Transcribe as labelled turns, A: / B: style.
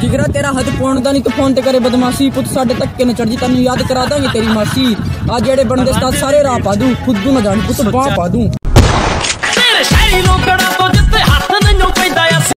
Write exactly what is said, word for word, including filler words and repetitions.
A: जिगरा तेरा हद पौन दा नहीं तू फोन ते करे बदमाशी पुत साडे धक्के न चढ़ जी तेन याद करा देंगे तेरी मासी आ जेड़े बनदे सारे राह पा दूं खुद ना जान पुत बाह पा दूं।